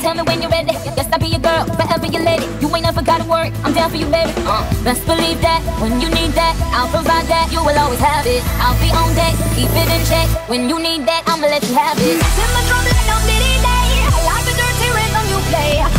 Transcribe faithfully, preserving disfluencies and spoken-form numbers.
tell me when you're ready. Yes, I'll be your girl, forever your lady. You ain't never gotta worry, I'm down for you, baby. uh, Best believe that, when you need that, I'll provide that. You will always have it, I'll be on deck, keep it in check. When you need that, I'ma let you have it. In my drum like no city day, I like the dirty rhythm you play.